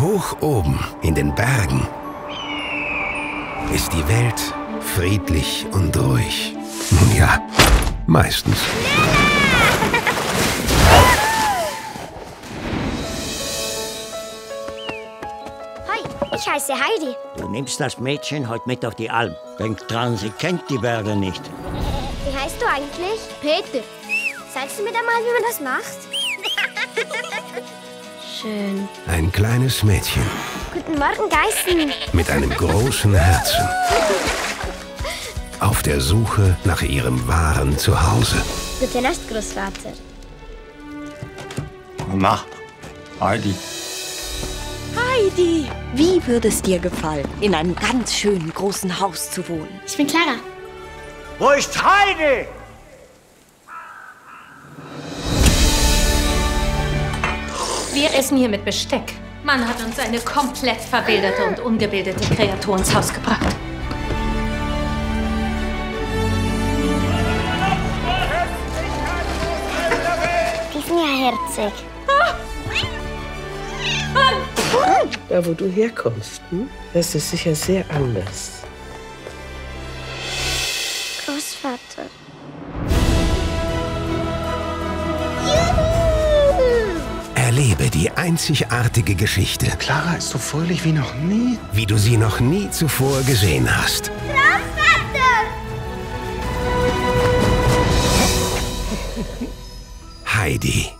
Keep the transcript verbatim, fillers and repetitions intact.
Hoch oben in den Bergen ist die Welt friedlich und ruhig. Nun ja, meistens. Hi, ich heiße Heidi. Du nimmst das Mädchen heute mit auf die Alm. Denk dran, sie kennt die Berge nicht. Wie heißt du eigentlich? Peter. Zeigst du mir da mal, wie man das macht? Schön. Ein kleines Mädchen. Guten Morgen, Geißen. Mit einem großen Herzen. Auf der Suche nach ihrem wahren Zuhause. Gute Nacht, Großvater. Gute Nacht, Heidi. Heidi, wie würde es dir gefallen, in einem ganz schönen großen Haus zu wohnen? Ich bin Clara. Wo ist Heidi? Wir essen hier mit Besteck. Man hat uns eine komplett verwilderte und ungebildete Kreatur ins Haus gebracht. Die sind ja herzig. Da, wo du herkommst, hm? Das ist sicher sehr anders. Großvater. Erlebe die einzigartige Geschichte, Clara ist so fröhlich wie noch nie. wie du sie noch nie zuvor gesehen hast. Großvater! Heidi.